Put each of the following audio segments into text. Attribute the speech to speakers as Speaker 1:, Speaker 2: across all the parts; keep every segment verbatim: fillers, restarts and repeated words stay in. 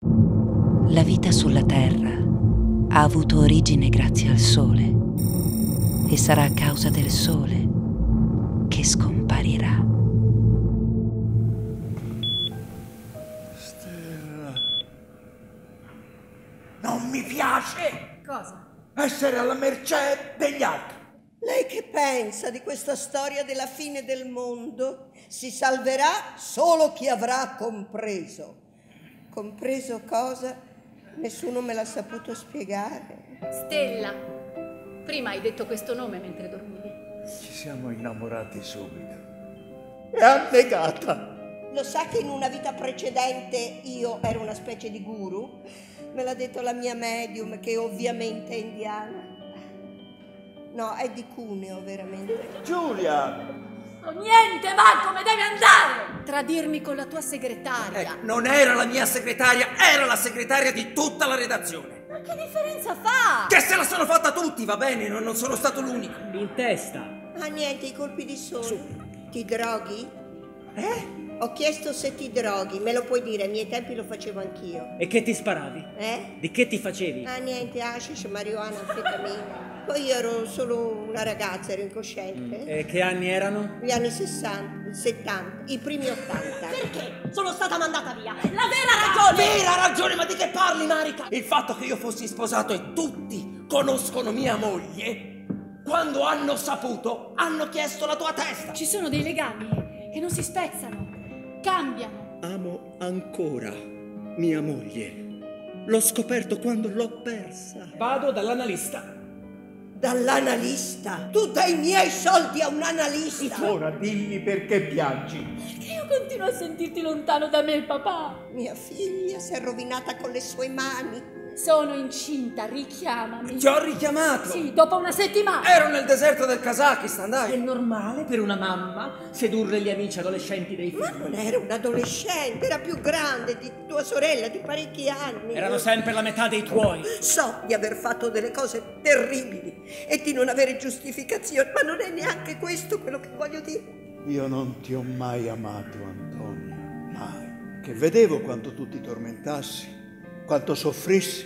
Speaker 1: La vita sulla Terra ha avuto origine grazie al Sole e sarà a causa del Sole che scomparirà.
Speaker 2: Stella, non mi piace!
Speaker 3: Cosa?
Speaker 2: Essere alla mercé degli altri.
Speaker 4: Lei che pensa di questa storia della fine del mondo? Si salverà solo chi avrà compreso. Compreso cosa? Nessuno me l'ha saputo spiegare.
Speaker 3: Stella, prima hai detto questo nome mentre dormivi.
Speaker 2: Ci siamo innamorati subito. E annegata.
Speaker 4: Lo sa che in una vita precedente io ero una specie di guru? Me l'ha detto la mia medium, che ovviamente è indiana. No, è di Cuneo, veramente.
Speaker 2: Giulia!
Speaker 3: Oh, niente, va, come devi andare! Tradirmi con la tua segretaria.
Speaker 5: Ecco, non era la mia segretaria, era la segretaria di tutta la redazione.
Speaker 3: Ma che differenza fa?
Speaker 5: Che se la sono fatta tutti, va bene, non, non sono stato l'unico.
Speaker 6: In testa.
Speaker 4: Ah, niente, i colpi di sole. Ti droghi?
Speaker 5: Eh?
Speaker 4: Ho chiesto se ti droghi, me lo puoi dire, ai miei tempi lo facevo anch'io.
Speaker 6: E che ti sparavi?
Speaker 4: Eh?
Speaker 6: Di che ti facevi?
Speaker 4: Ah, niente, hashish, marijuana, anfetamina. Poi io ero solo una ragazza, ero incosciente.
Speaker 6: Mm. E che anni erano?
Speaker 4: Gli anni sessanta, settanta, i primi ottanta.
Speaker 3: Perché? Sono stata mandata via. La vera ragione!
Speaker 5: Vera ragione, ma di che parli, Marica? Il fatto che io fossi sposato e tutti conoscono mia moglie, quando hanno saputo, hanno chiesto la tua testa.
Speaker 3: Ci sono dei legami che non si spezzano, cambiano.
Speaker 7: Amo ancora mia moglie. L'ho scoperto quando l'ho persa.
Speaker 6: Vado dall'analista.
Speaker 4: Dall'analista? Tu dai i miei soldi a un analista?
Speaker 2: Ora dimmi perché piangi.
Speaker 3: Perché io continuo a sentirti lontano da me, papà.
Speaker 4: Mia figlia si è rovinata con le sue mani.
Speaker 3: Sono incinta, richiamami.
Speaker 5: Ti ho richiamato.
Speaker 3: Sì, dopo una settimana.
Speaker 5: Ero nel deserto del Kazakistan, dai.
Speaker 6: È normale per una mamma sedurre gli amici adolescenti dei
Speaker 4: Ma
Speaker 6: figli.
Speaker 4: non era un adolescente, era più grande di tua sorella di parecchi anni.
Speaker 6: Erano sempre la metà dei tuoi.
Speaker 4: So di aver fatto delle cose terribili e di non avere giustificazione, ma non è neanche questo quello che voglio dire.
Speaker 2: Io non ti ho mai amato, Antonio, mai. Che vedevo quanto tu ti tormentassi, quanto soffrissi,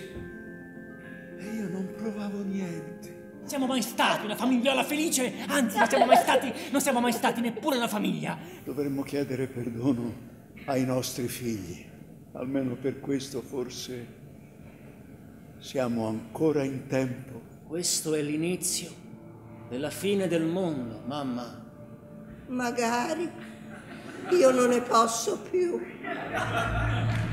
Speaker 2: e io non provavo niente.
Speaker 6: Siamo mai stati una famigliola felice? Anzi, non siamo mai stati, non siamo mai stati neppure una famiglia.
Speaker 2: Dovremmo chiedere perdono ai nostri figli. Almeno per questo forse siamo ancora in tempo.
Speaker 6: Questo è l'inizio della fine del mondo, mamma.
Speaker 4: Magari io non ne posso più.